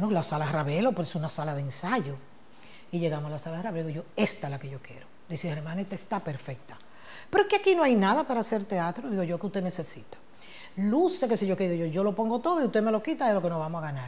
bueno, la sala Ravelo, pues es una sala de ensayo. Y llegamos a la sala Ravelo y yo, esta es la que yo quiero. Dice, Germán, esta está perfecta. Pero es que aquí no hay nada para hacer teatro. Digo yo, ¿qué usted necesita? Luce, qué sé yo, que yo lo pongo todo y usted me lo quita de lo que nos vamos a ganar.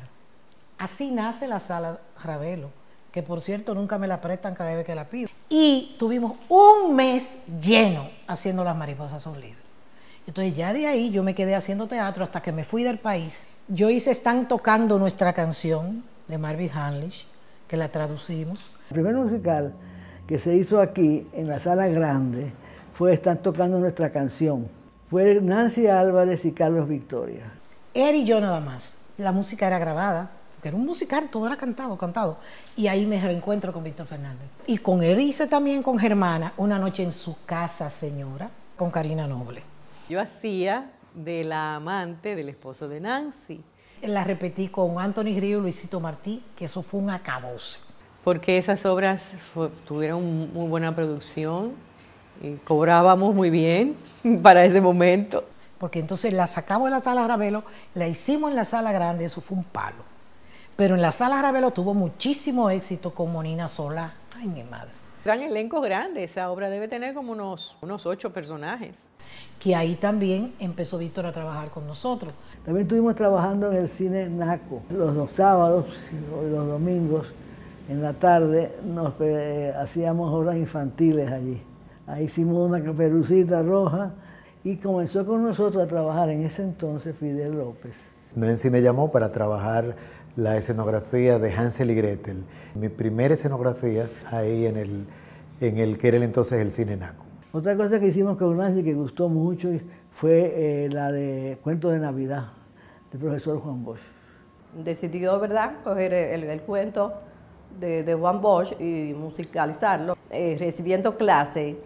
Así nace la sala Ravelo, que por cierto nunca me la prestan cada vez que la pido. Y tuvimos un mes lleno haciendo Las mariposas son libres. Entonces ya de ahí yo me quedé haciendo teatro hasta que me fui del país. Yo hice Están tocando nuestra canción de Marvin Hamlisch, que la traducimos. El primer musical que se hizo aquí en la sala grande fue Están tocando nuestra canción. Fue Nancy Álvarez y Carlos Victoria. Él y yo nada más. La música era grabada, porque era un musical, todo era cantado. Y ahí me reencuentro con Víctor Fernández. Y con él hice también con Germana Una noche en su casa, señora, con Karina Noble. Yo hacía de la amante del esposo de Nancy. La repetí con Anthony Río y Luisito Martí, que eso fue un acabose. Porque esas obras tuvieron muy buena producción y cobrábamos muy bien para ese momento. Porque entonces la sacamos de la sala Ravelo, la hicimos en la sala grande, eso fue un palo. Pero en la sala Ravelo tuvo muchísimo éxito con Monina Solá. Ay, mi madre. Gran elenco grande, esa obra debe tener como unos 8 personajes. Que ahí también empezó Víctor a trabajar con nosotros. También estuvimos trabajando en el cine Naco. Los sábados y los domingos, en la tarde, hacíamos obras infantiles allí. Ahí hicimos una Caperucita Roja y comenzó con nosotros a trabajar en ese entonces Fidel López. Nancy me llamó para trabajar la escenografía de Hansel y Gretel. Mi primera escenografía ahí en el que era entonces el cine Naco. Otra cosa que hicimos con Nancy que gustó mucho fue la de Cuento de Navidad, del profesor Juan Bosch. Decidió, ¿verdad?, coger el cuento de Juan Bosch y musicalizarlo. Recibiendo clase,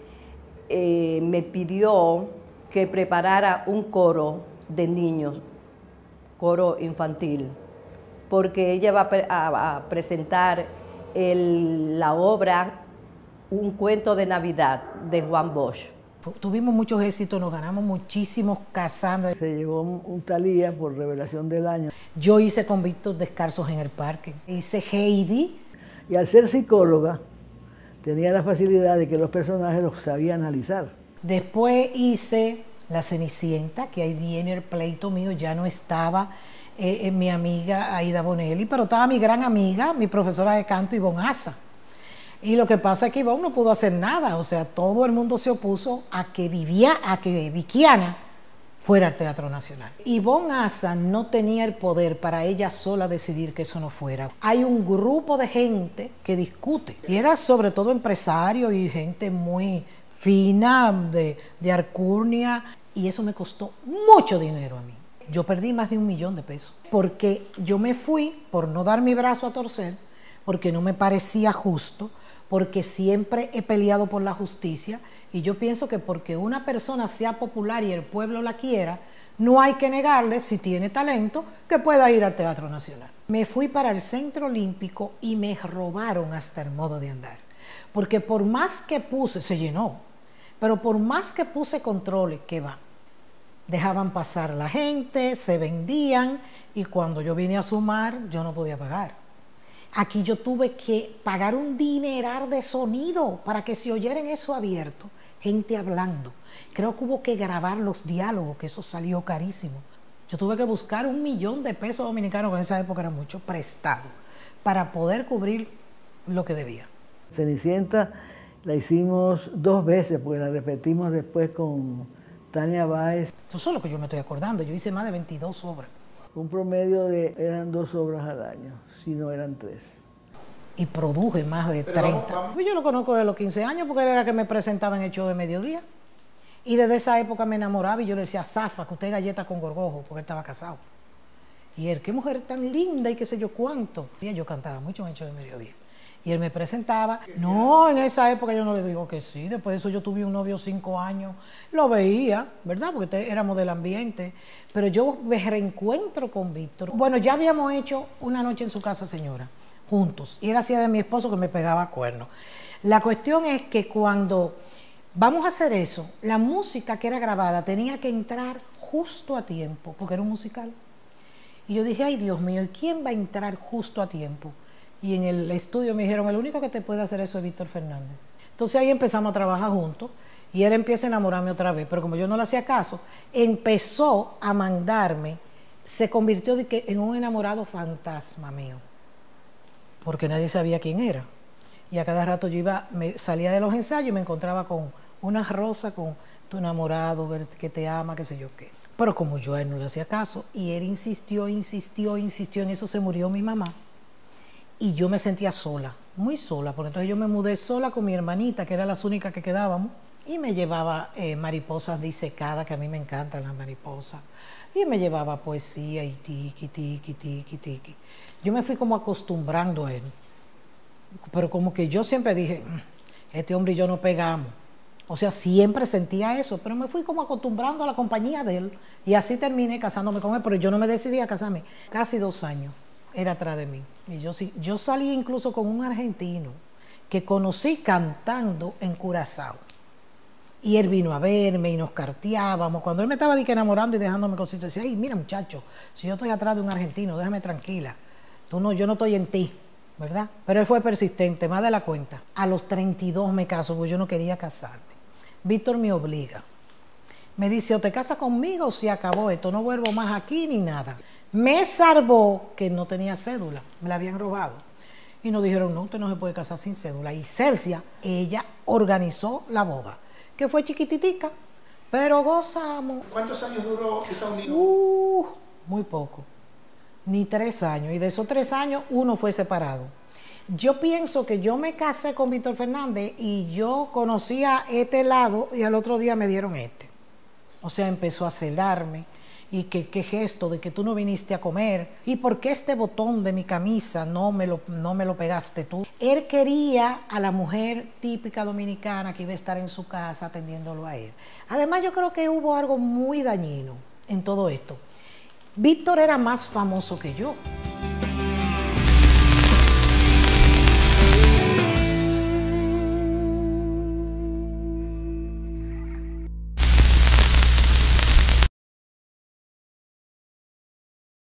me pidió que preparara un coro de niños, coro infantil, porque ella va a presentar la obra Un cuento de Navidad de Juan Bosch. Tuvimos muchos éxitos, nos ganamos muchísimos Casandra. Se llevó un Thalía por Revelación del Año. Yo hice Convictos Descalzos en el Parque, hice Heidi. Y al ser psicóloga, tenía la facilidad de que los personajes los sabía analizar. Después hice La Cenicienta, que ahí viene el pleito mío, ya no estaba mi amiga Aida Bonelli, pero estaba mi gran amiga, mi profesora de canto, Ivonne Asa. Y lo que pasa es que Ivonne no pudo hacer nada, o sea, todo el mundo se opuso a que Vikiana fuera al Teatro Nacional. Ivonne Asa no tenía el poder para ella sola decidir que eso no fuera. Hay un grupo de gente que discute, y era sobre todo empresarios y gente muy fina, de alcurnia, y eso me costó mucho dinero a mí. Yo perdí más de $1 millón, porque yo me fui por no dar mi brazo a torcer, porque no me parecía justo, porque siempre he peleado por la justicia, y yo pienso que porque una persona sea popular y el pueblo la quiera, no hay que negarle, si tiene talento, que pueda ir al Teatro Nacional. Me fui para el Centro Olímpico y me robaron hasta el modo de andar, porque por más que puse, se llenó, pero por más que puse controles, ¿qué va? Dejaban pasar la gente, se vendían, y cuando yo vine a sumar, yo no podía pagar. Aquí yo tuve que pagar un dineral de sonido para que se oyeran eso abierto, gente hablando. Creo que hubo que grabar los diálogos, que eso salió carísimo. Yo tuve que buscar $1 millón dominicanos, que en esa época era mucho, prestado, para poder cubrir lo que debía. Cenicienta la hicimos 2 veces, porque la repetimos después con Tania Báez. Eso es lo que yo me estoy acordando, yo hice más de 22 obras. Un promedio eran 2 obras al año, si no eran 3. Y produje más de 30. Yo lo conozco de los 15 años porque era que me presentaba en el show de mediodía. Y desde esa época me enamoraba y yo le decía, Zafa, que usted es galleta con gorgojo, porque él estaba casado. Y él, qué mujer tan linda y qué sé yo cuánto. Y yo cantaba mucho en el show de mediodía. Y él me presentaba. No, en esa época yo no le digo que sí. Después de eso yo tuve un novio 5 años. Lo veía, ¿verdad? Porque éramos del ambiente. Pero yo me reencuentro con Víctor. Bueno, ya habíamos hecho Una noche en su casa, señora, juntos. Y él hacía de mi esposo que me pegaba cuernos. La cuestión es que cuando vamos a hacer eso, la música que era grabada tenía que entrar justo a tiempo, porque era un musical. Y yo dije, ay Dios mío, ¿y quién va a entrar justo a tiempo? Y en el estudio me dijeron, el único que te puede hacer eso es Víctor Fernández. Entonces ahí empezamos a trabajar juntos y él empieza a enamorarme otra vez, pero como yo no le hacía caso, empezó a mandarme, se convirtió en un enamorado fantasma mío, porque nadie sabía quién era. Y a cada rato yo salía de los ensayos y me encontraba con una rosa, con tu enamorado, que te ama, qué sé yo qué. Pero como yo a él no le hacía caso, y él insistió, en eso se murió mi mamá. Y yo me sentía sola, muy sola, porque entonces yo me mudé sola con mi hermanita, que eran las únicas que quedábamos, y me llevaba mariposas disecadas, que a mí me encantan las mariposas, y me llevaba poesía y tiqui. Yo me fui como acostumbrando a él, pero como que yo siempre dije, este hombre y yo no pegamos. O sea, siempre sentía eso, pero me fui como acostumbrando a la compañía de él, y así terminé casándome con él, pero yo no me decidí a casarme. Casi 2 años era atrás de mí. Y yo salí incluso con un argentino que conocí cantando en Curazao. Y él vino a verme y nos carteábamos. Cuando él me estaba enamorando y dejándome cositas, decía, ay, mira muchacho, si yo estoy atrás de un argentino, déjame tranquila. Yo no estoy en ti, ¿verdad? Pero él fue persistente, más de la cuenta. A los 32 me caso, porque yo no quería casarme. Víctor me obliga. Me dice, o te casas conmigo o se acabó esto, no vuelvo más aquí ni nada. Me salvó que no tenía cédula, me la habían robado. Y nos dijeron, no, usted no se puede casar sin cédula. Y Celsia, ella organizó la boda, que fue chiquititica, pero gozamos. ¿Cuántos años duró esa unión? Muy poco, ni 3 años. Y de esos 3 años, 1 fue separado. Yo pienso que yo me casé con Víctor Fernández y yo conocía este lado y al otro día me dieron este. O sea, empezó a celarme. Y qué gesto de que tú no viniste a comer, y por qué este botón de mi camisa no me lo pegaste tú. Él quería a la mujer típica dominicana que iba a estar en su casa atendiéndolo a él. Además, yo creo que hubo algo muy dañino en todo esto. Víctor era más famoso que yo.